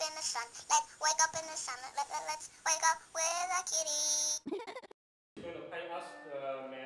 in the sun. Let's wake up in the sun. Let's wake up with a kitty. I asked